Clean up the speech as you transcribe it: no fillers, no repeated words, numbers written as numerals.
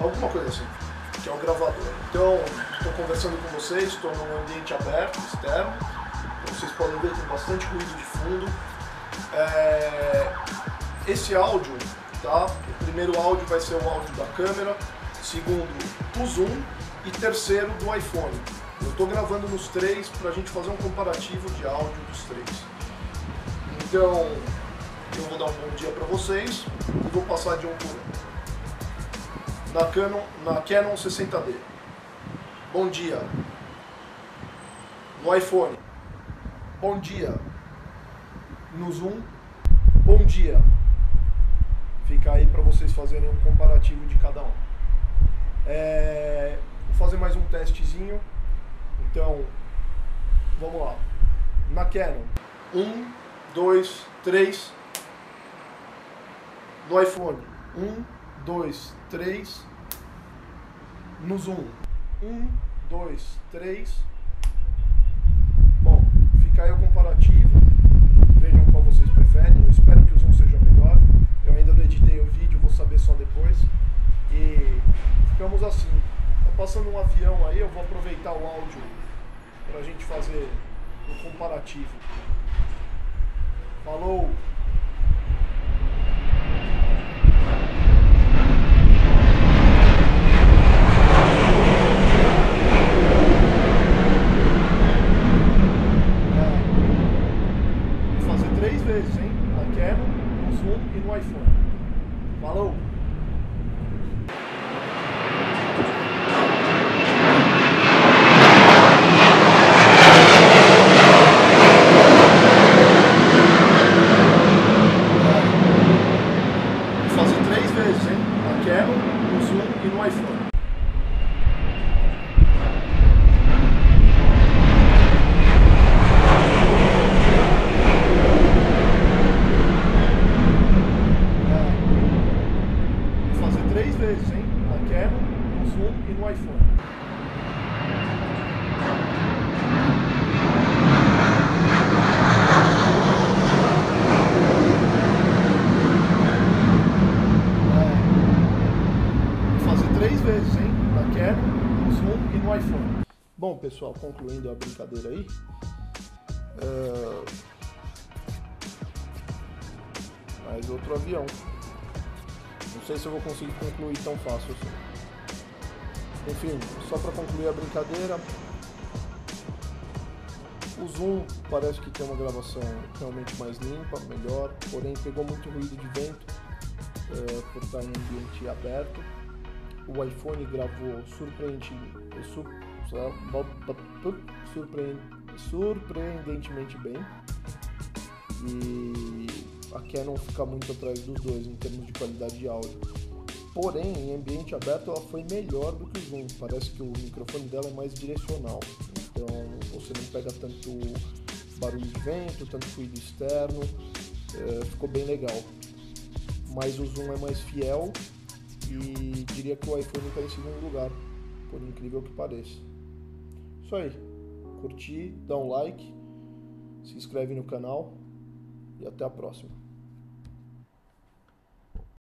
alguma coisa assim, que é o gravador. Então, estou conversando com vocês, estou num ambiente aberto, externo, como vocês podem ver, tem bastante ruído de fundo. Esse áudio, tá? O primeiro áudio vai ser o áudio da câmera, segundo o Zoom e terceiro do iPhone. Eu estou gravando nos três para a gente fazer um comparativo de áudio dos três. Então, eu vou dar um bom dia para vocês e vou passar de um por um. Na Canon 60D. Bom dia. No iPhone. Bom dia. No Zoom. Bom dia. Fica aí para vocês fazerem um comparativo de cada um. Vou fazer mais um testezinho. Então, vamos lá. Na Canon. 1, 2, 3. No iPhone. 1, 2, 3. No Zoom. 1, 2, 3. Bom, fica aí o comparativo. Vejam qual vocês preferem. Eu espero que o Zoom seja melhor. Eu ainda não editei o vídeo, vou saber só depois. E ficamos assim. Tá passando um avião aí, eu vou aproveitar o áudio pra gente fazer o comparativo. Falou! Vou fazer 3 vezes, hein? Na Canon, no Zoom e no iPhone. Falou! E no iPhone. Vou fazer 3 vezes, hein? Na Canon, no Zoom e no iPhone. Vezes, hein? Na Canon, no Zoom e no iPhone. Bom, pessoal, concluindo a brincadeira aí, mais outro avião. Não sei se eu vou conseguir concluir tão fácil assim. Enfim, só para concluir a brincadeira, o Zoom parece que tem uma gravação realmente mais limpa, melhor, porém pegou muito ruído de vento por estar em ambiente aberto. O iPhone gravou surpreendentemente bem e a Canon fica muito atrás dos dois em termos de qualidade de áudio. Porém, em ambiente aberto ela foi melhor do que o Zoom. Parece que o microfone dela é mais direcional, então você não pega tanto barulho de vento, tanto ruído externo, ficou bem legal. Mas o Zoom é mais fiel. E diria que o iPhone está em segundo lugar, por incrível que pareça. Isso aí. Curtir, dá um like, se inscreve no canal e até a próxima.